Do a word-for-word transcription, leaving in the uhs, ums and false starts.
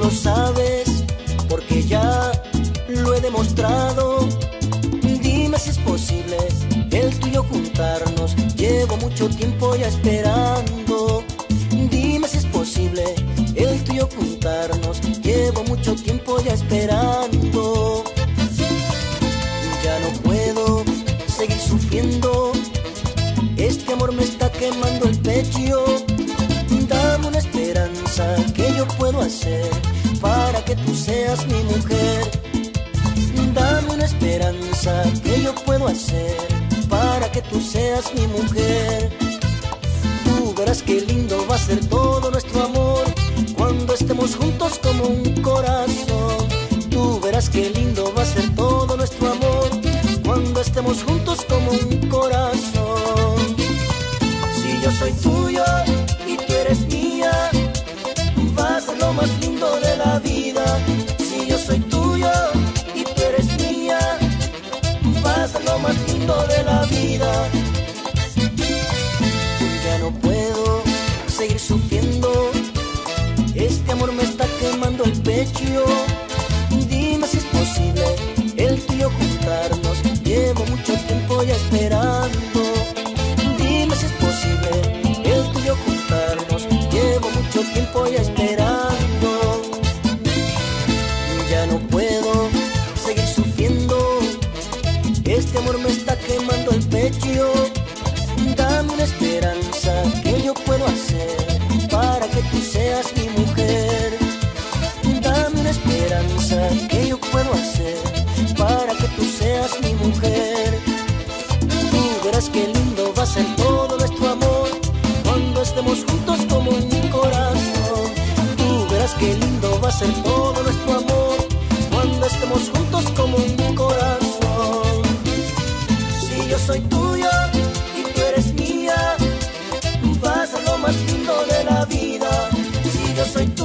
lo sabes, porque ya lo he demostrado. Dime si es posible el tuyo juntarnos. Llevo mucho tiempo ya esperando. Dime si es posible el tuyo juntarnos. Llevo mucho tiempo ya esperando. Ya no puedo seguir sufriendo. Este amor me está quemando el pecho. Dame una esperanza, que yo puedo hacer para que tú seas mi mujer. Dame una esperanza, que yo puedo hacer para que tú seas mi mujer. Tú verás qué lindo va a ser todo nuestro amor cuando estemos juntos como un corazón. Tú verás qué lindo va a ser todo nuestro amor cuando estemos juntos como un corazón. Si yo soy tuyo y tú eres mía, va a ser lo más lindo de la vida. Si yo soy tuyo y tú eres mía, va a ser lo más lindo de la vida. Ya no puedo seguir sufriendo. Este amor me está quemando el pecho. Dime si es posible el tuyo juntarnos. Llevo mucho tiempo ya esperando. Dime si es posible el tuyo juntarnos. Llevo mucho tiempo ya esperando. Ya no puedo seguir sufriendo. Este amor me está quemando el pecho. Dame una esperanza, que yo puedo hacer para que tú seas mi mujer. Dame una esperanza, que yo puedo hacer para que tú seas mi mujer. Tú verás qué lindo va a ser todo nuestro amor cuando estemos juntos como un corazón. Tú verás qué lindo va a ser todo nuestro amor cuando estemos juntos como un corazón. Si yo soy tuyo y tú eres mía, va a ser lo más lindo de la vida. Si yo soy